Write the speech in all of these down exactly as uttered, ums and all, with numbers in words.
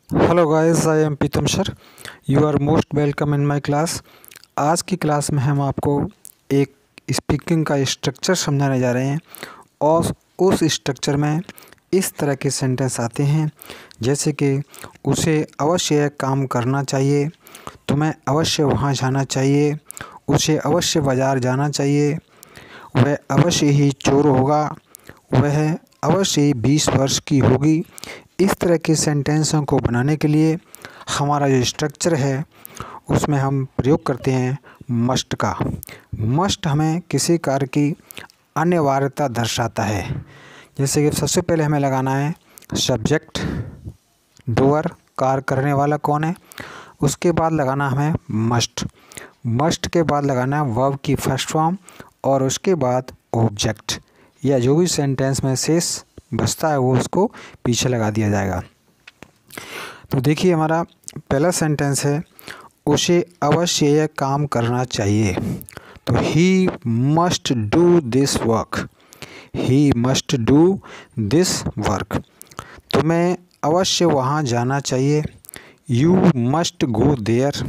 Hello guys, I am Pritam sir. You are most welcome in my class. आज की class में हम आपको एक स्पीकिंग का स्ट्रक्चर समझाने जा रहे हैं और उस स्ट्रक्चर में इस तरह के सेंटेंस आते हैं जैसे कि उसे अवश्य काम करना चाहिए, तुम्हें अवश्य वहाँ जाना चाहिए, उसे अवश्य बाज़ार जाना चाहिए, वह अवश्य ही चोर होगा, वह अवश्य ही बीस वर्ष की होगी। इस तरह के सेंटेंसों को बनाने के लिए हमारा जो स्ट्रक्चर है उसमें हम प्रयोग करते हैं मस्ट का। मस्ट हमें किसी कार्य की अनिवार्यता दर्शाता है। जैसे कि सबसे पहले हमें लगाना है सब्जेक्ट, डूअर, कार्य करने वाला कौन है। उसके बाद लगाना हमें मस्ट। मस्ट के बाद लगाना है वर्ब की फर्स्ट फॉर्म और उसके बाद ऑब्जेक्ट, या जो भी सेंटेंस में शेष बचता है वो उसको पीछे लगा दिया जाएगा। तो देखिए, हमारा पहला सेंटेंस है उसे अवश्य यह काम करना चाहिए। तो he must do this work, he must do this work. तुम्हें अवश्य वहाँ जाना चाहिए, यू मस्ट गो देयर।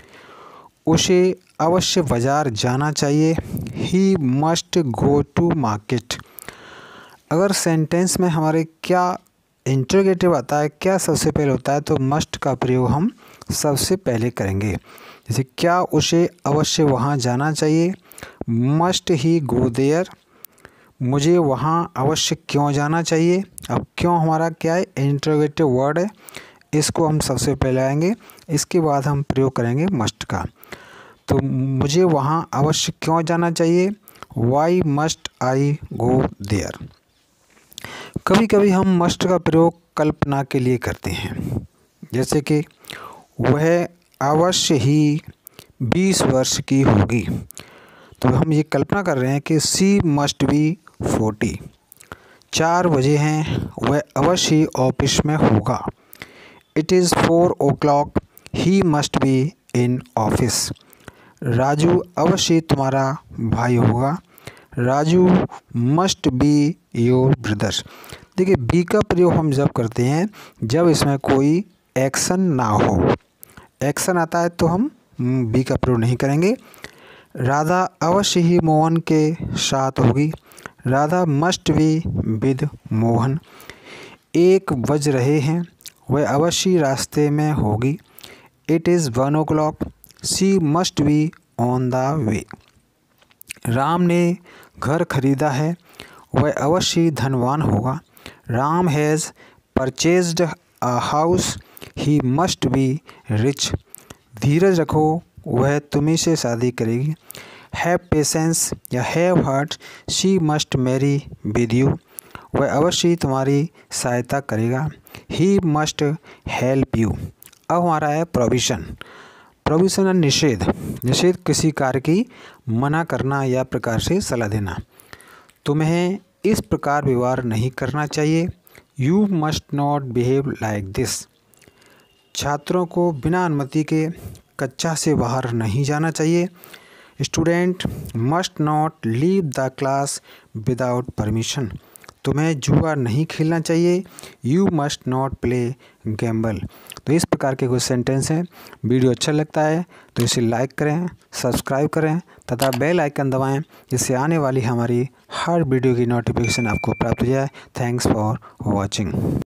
उसे अवश्य बाज़ार जाना चाहिए, he must go to market. अगर सेंटेंस में हमारे क्या इंटरोगेटिव आता है, क्या सबसे पहले होता है, तो मस्ट का प्रयोग हम सबसे पहले करेंगे। जैसे क्या उसे अवश्य वहाँ जाना चाहिए, मस्ट ही गो देयर। मुझे वहाँ अवश्य क्यों जाना चाहिए। अब क्यों हमारा क्या है, इंटरोगेटिव वर्ड है, इसको हम सबसे पहले आएंगे, इसके बाद हम प्रयोग करेंगे मस्ट का। तो मुझे वहाँ अवश्य क्यों जाना चाहिए, why must I go there. कभी कभी हम मस्ट का प्रयोग कल्पना के लिए करते हैं, जैसे कि वह अवश्य ही बीस वर्ष की होगी। तो हम ये कल्पना कर रहे हैं कि सी मस्ट बी फोर्टी। चार बजे हैं, वह अवश्य ही ऑफिस में होगा। It is four o'clock, he must be in office. Raju अवश्य तुम्हारा भाई होगा, Raju must be your brother. देखिए, बी का प्रयोग हम जब करते हैं जब इसमें कोई एक्शन ना हो। एक्शन आता है तो हम बी का प्रयोग नहीं करेंगे। राधा अवश्य ही मोहन के साथ होगी, Radha must be with Mohan. एक बज रहे हैं, वह अवश्य रास्ते में होगी। It is one o'clock, she must be on the way. Ram ने घर खरीदा है, वह अवश्य धनवान होगा। Ram has purchased a house, he must be rich. धीरज रखो, वह तुम्ही से शादी करेगी। हैव पेशेंस या have heart, she must marry with you. वह अवश्य तुम्हारी सहायता करेगा, ही मस्ट हेल्प यू। अब हमारा है प्रोविशन। प्रोविशन है निषेध। निषेध किसी कार्य की मना करना या प्रकार से सलाह देना। तुम्हें इस प्रकार व्यवहार नहीं करना चाहिए, you must not behave like this. छात्रों को बिना अनुमति के कक्षा से बाहर नहीं जाना चाहिए। Student must not leave the class without permission. तुम्हें जुआ नहीं खेलना चाहिए, you must not play gamble. तो इस प्रकार के कुछ सेंटेंस हैं। वीडियो अच्छा लगता है तो इसे लाइक करें, सब्सक्राइब करें तथा बेल आइकन दबाएं, जिससे आने वाली हमारी हर वीडियो की नोटिफिकेशन आपको प्राप्त हो जाए। Thanks for watching.